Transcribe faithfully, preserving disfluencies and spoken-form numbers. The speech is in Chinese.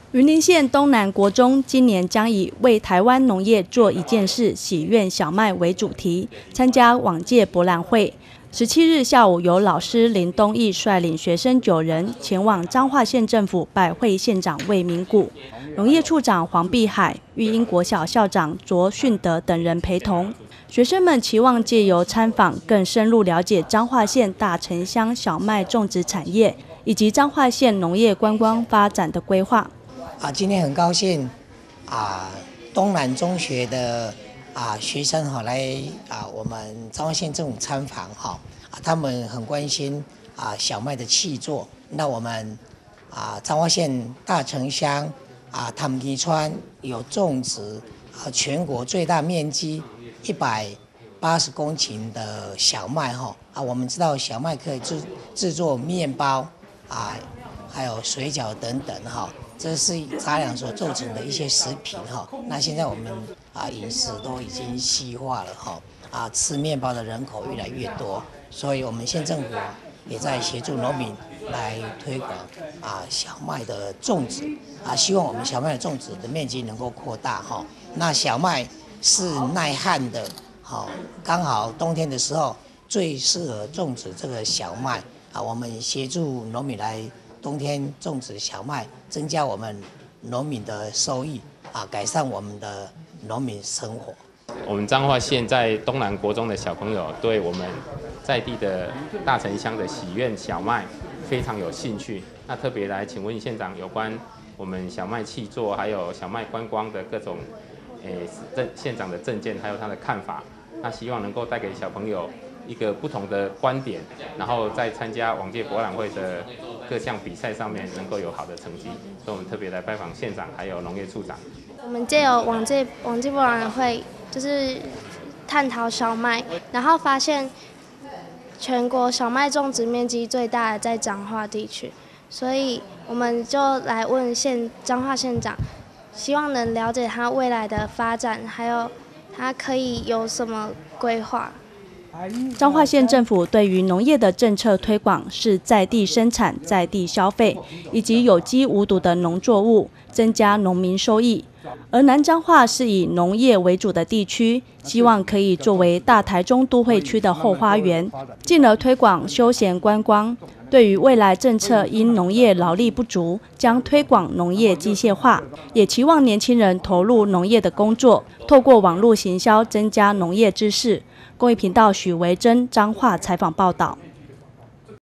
云林县东南国中今年将以为台湾农业做一件事，喜苑小麦为主题，参加往届博览会。十七日下午，由老师林东义率领学生九人前往彰化县政府拜会县长魏明谷，农业处长黄碧海、育英国小校长卓训德等人陪同。学生们期望借由参访，更深入了解彰化县大城乡小麦种植产业以及彰化县农业观光发展的规划。 啊，今天很高兴啊，东南中学的啊学生哈来啊我们彰化县政府参访哈啊，他们很关心啊小麦的契作。那我们啊彰化县大城乡啊潭基川有种植啊全国最大面积一百八十公顷的小麦哈啊，我们知道小麦可以制制作面包啊，还有水饺等等哈。这是杂粮所做成的一些食品哈。那现在我们啊饮食都已经西化了哈，啊吃面包的人口越来越多，所以我们县政府也在协助农民来推广啊小麦的种植啊，希望我们小麦的种植的面积能够扩大哈。那小麦是耐旱的，好，刚好冬天的时候最适合种植这个小麦啊，我们协助农民来冬天种植小麦，增加我们农民的收益啊，改善我们的农民生活。 我们彰化县在东南国中的小朋友对我们在地的大城乡的喜苑小麦非常有兴趣。那特别来请问县长有关我们小麦契作还有小麦观光的各种诶政县长的政见还有他的看法。那希望能够带给小朋友一个不同的观点，然后在参加往届博览会的各项比赛上面能够有好的成绩，所以我们特别来拜访县长还有农业处长。 我们借由往届往届博览会，就是探讨小麦，然后发现全国小麦种植面积最大的在彰化地区，所以我们就来问县彰化县长，希望能了解他未来的发展，还有他可以有什么规划。 彰化县政府对于农业的政策推广是在地生产、在地消费，以及有机无毒的农作物，增加农民收益。而南彰化是以农业为主的地区，希望可以作为大台中都会区的后花园，进而推广休闲观光。对于未来政策因农业劳力不足，将推广农业机械化，也期望年轻人投入农业的工作，透过网络行销增加农业知识。公益频道许维珍彰化采访报道。